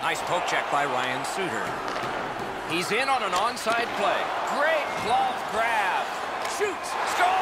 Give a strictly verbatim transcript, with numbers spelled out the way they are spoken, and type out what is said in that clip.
Nice poke check by Ryan Suter. He's in on an onside play. Great glove grab. Shoots. Scores!